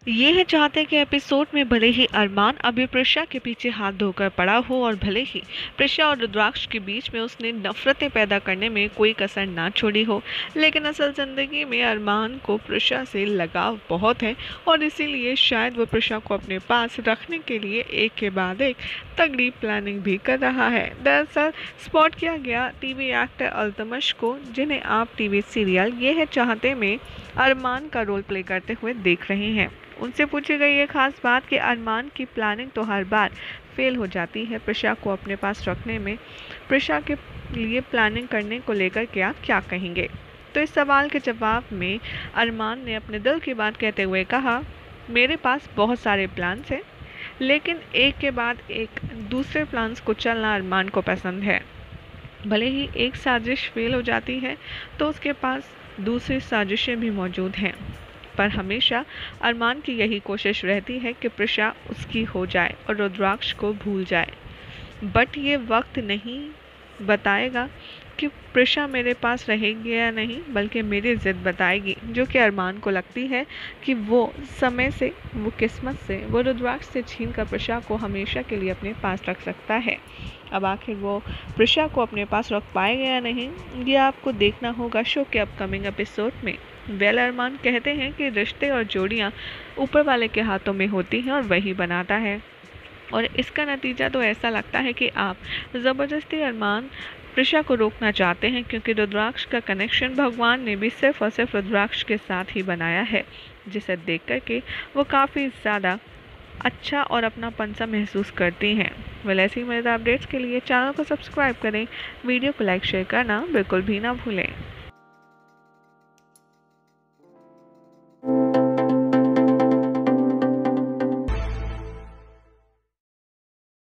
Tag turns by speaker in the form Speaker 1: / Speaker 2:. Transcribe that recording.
Speaker 1: ये है चाहते कि एपिसोड में भले ही अरमान अभी प्रिशा के पीछे हाथ धोकर पड़ा हो और भले ही प्रिशा और रुद्राक्ष के बीच में उसने नफरतें पैदा करने में कोई कसर ना छोड़ी हो, लेकिन असल ज़िंदगी में अरमान को प्रिशा से लगाव बहुत है और इसीलिए शायद वो प्रिशा को अपने पास रखने के लिए एक के बाद एक तगड़ी प्लानिंग भी कर रहा है। दरअसल स्पॉट किया गया टीवी एक्टर अल्तमश को, जिन्हें आप टीवी सीरियल ये है चाहते में अरमान का रोल प्ले करते हुए देख रहे हैं। उनसे पूछी गई ये खास बात कि अरमान की प्लानिंग तो हर बार फेल हो जाती है, प्रिशा को अपने पास रखने में प्रिशा के लिए प्लानिंग करने को लेकर क्या क्या कहेंगे। तो इस सवाल के जवाब में अरमान ने अपने दिल की बात कहते हुए कहा, मेरे पास बहुत सारे प्लान्स हैं, लेकिन एक के बाद एक दूसरे प्लान्स को चलना अरमान को पसंद है। भले ही एक साजिश फेल हो जाती है तो उसके पास दूसरी साजिशें भी मौजूद हैं, पर हमेशा अरमान की यही कोशिश रहती है कि प्रिशा उसकी हो जाए और रुद्राक्ष को भूल जाए। बट ये वक्त नहीं बताएगा कि प्रिशा मेरे पास रहेगी या नहीं, बल्कि मेरी ज़िद बताएगी, जो कि अरमान को लगती है कि वो समय से, वो किस्मत से, वो रुद्राक्ष से छीन कर प्रिशा को हमेशा के लिए अपने पास रख सकता है। अब आखिर वो प्रिशा को अपने पास रख पाएगा या नहीं, ये आपको देखना होगा शो के अपकमिंग एपिसोड में। अरमान कहते हैं कि रिश्ते और जोड़ियाँ ऊपर वाले के हाथों में होती हैं और वही बनाता है, और इसका नतीजा तो ऐसा लगता है कि आप ज़बरदस्ती अरमान प्रिशा को रोकना चाहते हैं, क्योंकि रुद्राक्ष का कनेक्शन भगवान ने भी सिर्फ और सिर्फ रुद्राक्ष के साथ ही बनाया है, जिसे देख कर के वो काफ़ी ज़्यादा अच्छा और अपनापन सा महसूस करती हैं। ऐसे ही मज़ेदार अपडेट्स के लिए चैनल को सब्सक्राइब करें, वीडियो को लाइक शेयर करना बिल्कुल भी ना भूलें।